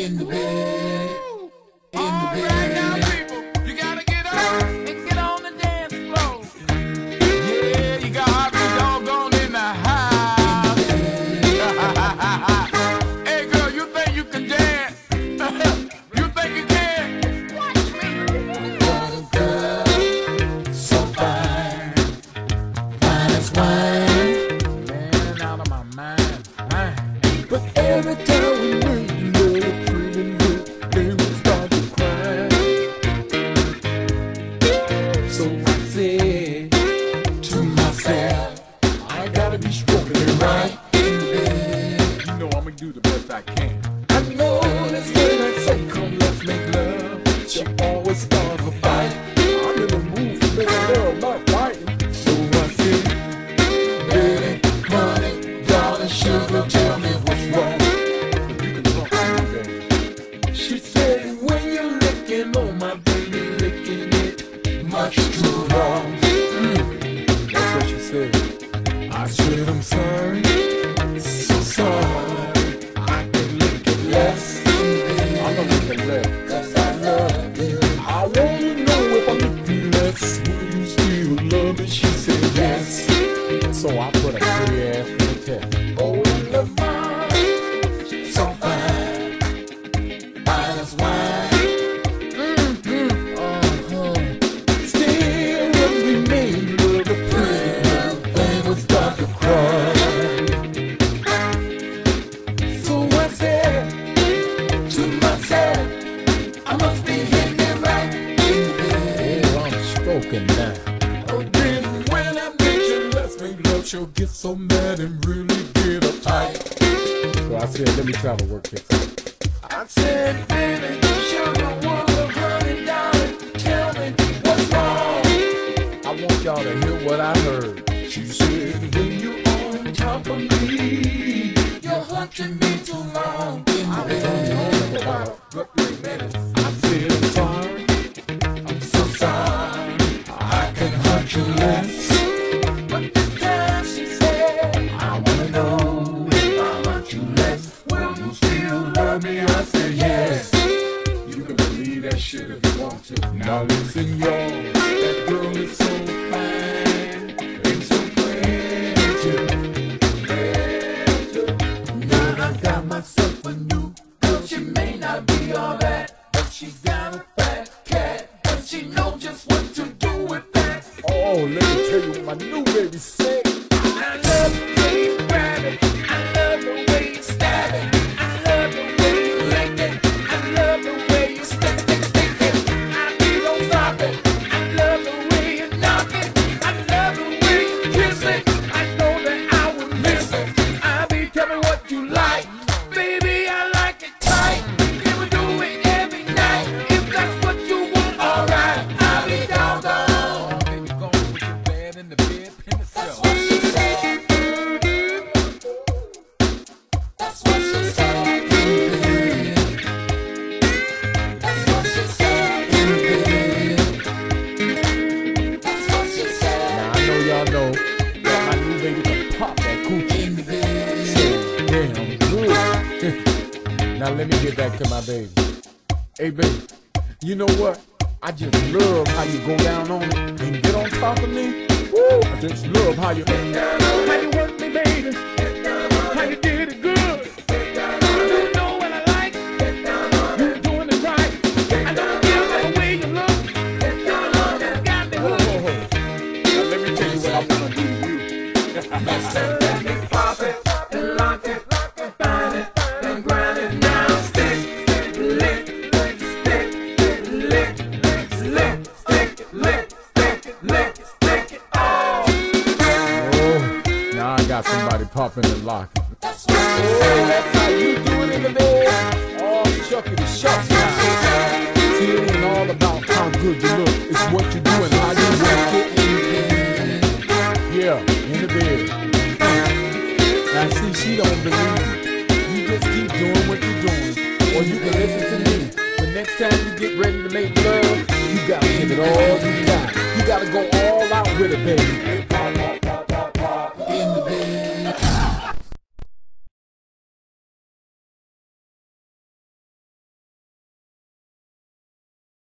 in the bed, in the All bed. right now, people, you gotta get up and get on the dance floor. Yeah, you got to be doggone in the house. Hey, girl, you think you can dance? You think you can? Watch me. Young girl, so fine, fine as wine. Man, out of my mind. But every time we meet, you're pretty good, they will start to cry. So I said to myself, I gotta be stroking it right in the bed. You know I'm gonna do the best I can. I know that's when I say, come, let's make love. She always start a fight. I'm in the mood for making love, not fighting. So I said, baby, honey, darling, sugar, tell me what's wrong. You can talk to me, baby. She said, when you're licking on my baby, licking it much too long. That's what she said. I said, I'm sorry, so sorry. I can lick it less. I'm gonna make it left. Cause I love you. I wanna know if I lick you less, will you still love me? She said yes. So I put a pretty ass in the test. Oh, love mine, she's so fine, fine as wine. Still when we made love, the pretty little thing would start to cry. So I said to myself, I must be hitting it right in the bed. Oh, I'm stroking now. Oh, then when I mention let's make love, she'll get so mad and really get uptight. So I said, let me try to work this out. I said, baby, sugar, woman, honey, darling, tell me what's wrong. I want y'all to hear what I heard. She said, when you're on top of me, you're hunting me too long. I was on for about 3 minutes. I said, I'm sorry, I'm so sorry, I can hunt you less. But this time she said, I wanna know if I hunt you less, will you still love me? I said, yes. You can believe that shit if you want to. Now listen, y'all, that girl is so fine and so pretty. Now I got myself a new girl. She may not be all that, but she's got a fat cat, and she knows just what to do with that. Oh, let me tell you what my new baby said. I love the way you grab it, I love the way you stab it, I love the way you lick it, I love the way you stick it, I be don't stop it, I love the way you knock it, I love the way you kiss it, I know that I will miss it, I be tell me what you like, baby I like it tight, you will do it every night, if that's what you want, alright, I'll be doggone. Baby, go on with your bed in the bed, pin That's yourself. what she said. That's what she said. That's what she said. That's what she said. Now I know y'all know that my new baby can pop that coochie. In the bed. Damn good. Now let me get back to my baby. Hey baby, you know what? I just love how you go down on it and get on top of me. Woo! I just love how you work me, baby. How you did it good. You know what I like. You doing it right. I don't care by the way you look. Your love has got me hooked. Now let me tell you what I wanna do to you. Listen, let me pop it and lock it, find it and grind it now. Stick, lick, stick, lick, lick, stick, lick, stick, lick, stick it all. Oh, now I got somebody popping and locking. That's what she said. That's how you do it in the bed. Oh, shuckity shucks now. See, it ain't all about how good you look. It's what you do and how you work it. Yeah, in the bed. Now see, she don't believe me. You just keep doing what you're doing. Or you can listen to me. The next time you get ready to make love, you gotta give it all you got. You gotta go all out with it, baby.